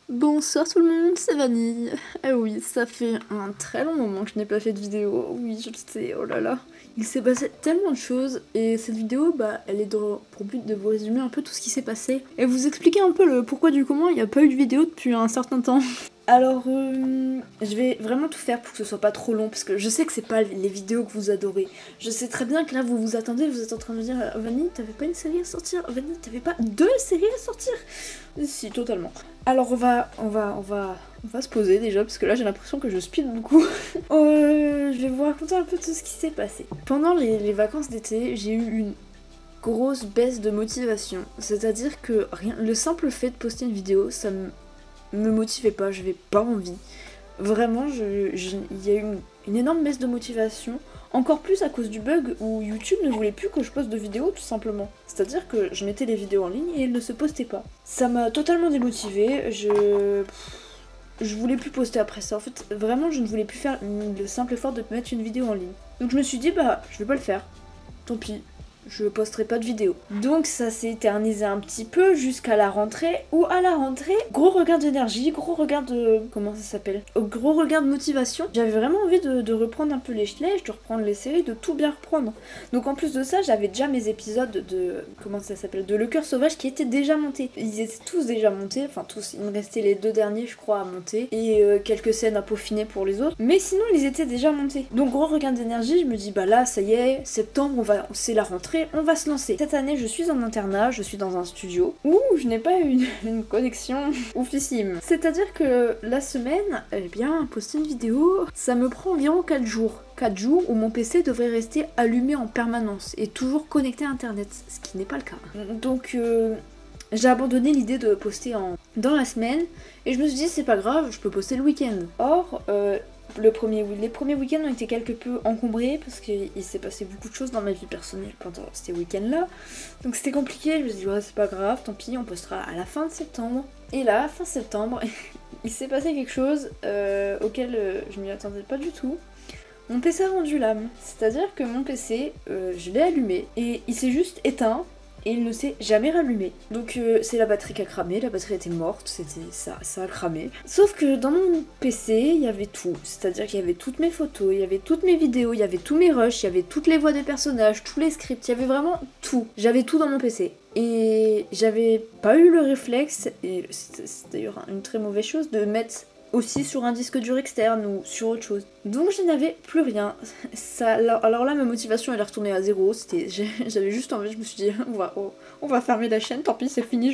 Bonsoir tout le monde, c'est Vanille. Ah oui, ça fait un très long moment que je n'ai pas fait de vidéo. Oui, je le sais, oh là là. Il s'est passé tellement de choses et cette vidéo, elle est pour but de vous résumer un peu tout ce qui s'est passé et vous expliquer un peu le pourquoi du comment il n'y a pas eu de vidéo depuis un certain temps. Alors, je vais vraiment tout faire pour que ce soit pas trop long parce que je sais que c'est pas les vidéos que vous adorez. Je sais très bien que là vous vous attendez, vous êtes en train de me dire Vanille, t'avais pas une série à sortir? Vanille, t'avais pas deux séries à sortir? Si, totalement. Alors on va se poser déjà parce que là j'ai l'impression que je speed beaucoup. Je vais vous raconter un peu tout ce qui s'est passé. Pendant les vacances d'été, j'ai eu une grosse baisse de motivation. C'est-à-dire que le simple fait de poster une vidéo, ça me motivait pas, j'avais pas envie. Vraiment, il y a eu une énorme baisse de motivation. Encore plus à cause du bug où YouTube ne voulait plus que je poste de vidéos tout simplement. C'est-à-dire que je mettais les vidéos en ligne et elles ne se postaient pas. Ça m'a totalement démotivée, je voulais plus poster après ça. En fait, vraiment, je ne voulais plus faire le simple effort de mettre une vidéo en ligne. Donc je me suis dit, je vais pas le faire. Tant pis. Je posterai pas de vidéo. Donc ça s'est éternisé un petit peu jusqu'à la rentrée, où à la rentrée, gros regain d'énergie, gros regain de... comment ça s'appelle? Gros regain de motivation. J'avais vraiment envie de reprendre un peu les flèches, de reprendre les séries, de tout bien reprendre. Donc en plus de ça, j'avais déjà mes épisodes de... comment ça s'appelle? De Le Cœur Sauvage qui étaient déjà montés. Ils étaient tous déjà montés, enfin tous, il me restait les deux derniers je crois à monter, et quelques scènes à peaufiner pour les autres. Mais sinon ils étaient déjà montés. Donc gros regain d'énergie, je me dis là ça y est, septembre, c'est la rentrée, on va se lancer. Cette année, je suis en internat, je suis dans un studio où je n'ai pas une connexion oufissime. C'est-à-dire que la semaine, poster une vidéo, ça me prend environ 4 jours. 4 jours où mon PC devrait rester allumé en permanence et toujours connecté à internet, ce qui n'est pas le cas. Donc j'ai abandonné l'idée de poster dans la semaine et je me suis dit c'est pas grave, je peux poster le week-end. Or, les premiers week-ends ont été quelque peu encombrés parce qu'il s'est passé beaucoup de choses dans ma vie personnelle pendant ces week-ends-là. Donc c'était compliqué, je me suis dit ouais c'est pas grave, tant pis, on postera à la fin de septembre. Et là, fin septembre, il s'est passé quelque chose auquel je m'y attendais pas du tout. Mon PC a rendu l'âme, c'est-à-dire que mon PC, je l'ai allumé et il s'est juste éteint. Et il ne s'est jamais rallumé. Donc c'est la batterie qui a cramé, la batterie était morte, ça a cramé. Sauf que dans mon PC, il y avait tout. C'est-à-dire qu'il y avait toutes mes photos, il y avait toutes mes vidéos, il y avait tous mes rushs, il y avait toutes les voix des personnages, tous les scripts, il y avait vraiment tout. J'avais tout dans mon PC. Et j'avais pas eu le réflexe, et c'est d'ailleurs une très mauvaise chose, de mettre aussi sur un disque dur externe ou sur autre chose. Donc je n'avais plus rien. Alors là ma motivation elle est retournée à zéro, j'avais juste envie, je me suis dit on va fermer la chaîne, tant pis c'est fini,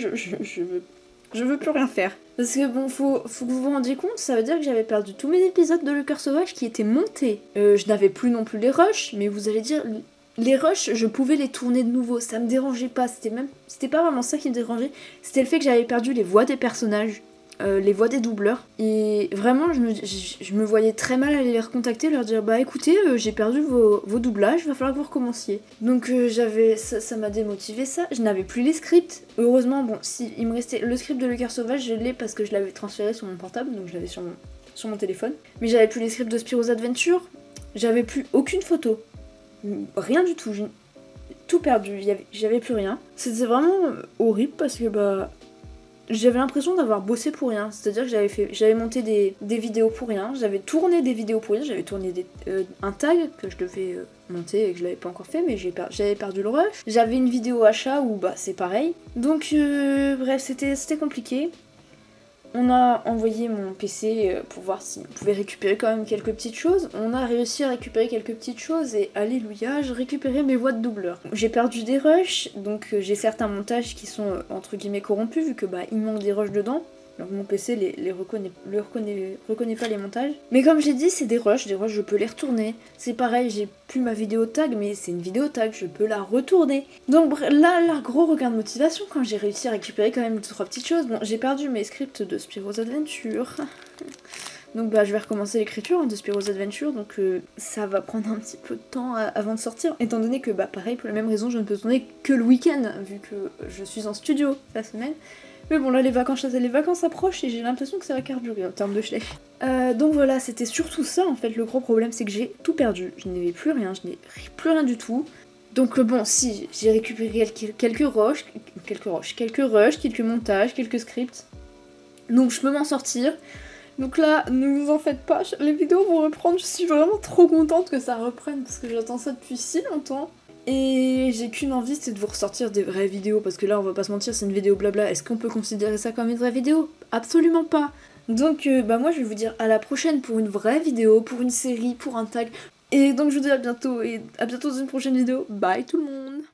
je veux plus rien faire. Parce que bon, faut que vous vous rendiez compte, ça veut dire que j'avais perdu tous mes épisodes de Le Cœur Sauvage qui étaient montés. Je n'avais plus non plus les rushs, mais vous allez dire... Les rushs, je pouvais les tourner de nouveau, ça me dérangeait pas, c'était pas vraiment ça qui me dérangeait, c'était le fait que j'avais perdu les voix des personnages. Les voix des doubleurs et vraiment je me voyais très mal aller les recontacter, leur dire écoutez j'ai perdu vos doublages, va falloir que vous recommenciez. Donc ça m'a démotivé ça, je n'avais plus les scripts. Heureusement si il me restait le script de Le Cœur Sauvage, je l'ai parce que je l'avais transféré sur mon portable, donc je l'avais sur mon téléphone. Mais j'avais plus les scripts de Spyro's Adventure, j'avais plus aucune photo, rien du tout, j'ai tout perdu, j'avais plus rien. C'était vraiment horrible parce que j'avais l'impression d'avoir bossé pour rien, c'est-à-dire que j'avais monté des vidéos pour rien, j'avais tourné des vidéos pour rien, j'avais tourné un tag que je devais monter et que je l'avais pas encore fait, mais j'avais perdu le rush. J'avais une vidéo achat où c'est pareil. Donc bref, c'était compliqué. On a envoyé mon PC pour voir si on pouvait récupérer quand même quelques petites choses. On a réussi à récupérer quelques petites choses et alléluia, j'ai récupéré mes voix de doubleur. J'ai perdu des rushs, donc j'ai certains montages qui sont entre guillemets corrompus vu que il manque des rushs dedans. Donc mon PC reconnaît pas les montages. Mais comme j'ai dit, c'est des rushs, je peux les retourner. C'est pareil, j'ai plus ma vidéo tag, mais c'est une vidéo tag, je peux la retourner. Donc là, gros regain de motivation quand j'ai réussi à récupérer quand même 2-3 petites choses. Bon, j'ai perdu mes scripts de Spyro's Adventure. Donc je vais recommencer l'écriture de Spyro's Adventure, donc ça va prendre un petit peu de temps avant de sortir. Étant donné que pareil, pour la même raison, je ne peux tourner que le week-end, vu que je suis en studio la semaine. Mais bon là les vacances approchent et j'ai l'impression que ça va carburer en termes de flèches. Donc voilà, c'était surtout ça en fait, le gros problème c'est que j'ai tout perdu. Je n'avais plus rien, je n'ai plus rien du tout. Donc si, j'ai récupéré quelques rushs, quelques montages, quelques scripts. Donc je peux m'en sortir. Donc là, ne vous en faites pas, les vidéos vont reprendre, je suis vraiment trop contente que ça reprenne parce que j'attends ça depuis si longtemps. Et j'ai qu'une envie, c'est de vous ressortir des vraies vidéos parce que là, on va pas se mentir, c'est une vidéo blabla. Est-ce qu'on peut considérer ça comme une vraie vidéo? Absolument pas. Donc bah moi je vais vous dire à la prochaine pour une vraie vidéo, pour une série, pour un tag. Et donc je vous dis à bientôt et à bientôt dans une prochaine vidéo. Bye tout le monde!